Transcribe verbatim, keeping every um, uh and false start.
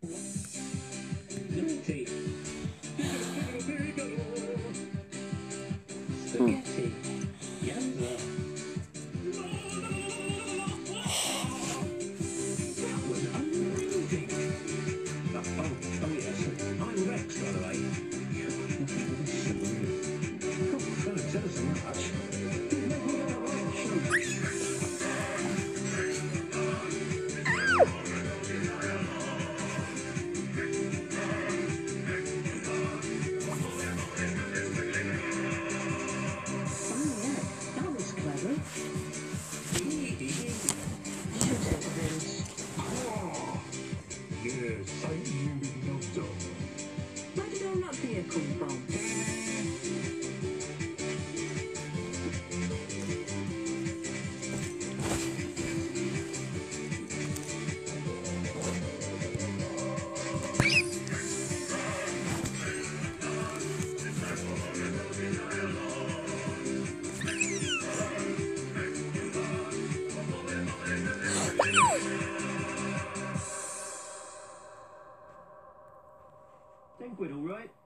Naughty. Hmm. Spaghetti. Yowza. That was amazing. Oh, oh, oh yes. I'm Rex, by the way. Oh, thanks ever so much. You made me have a reaction. Yes, I really know so. Where did all that beer come from? Think we're all right.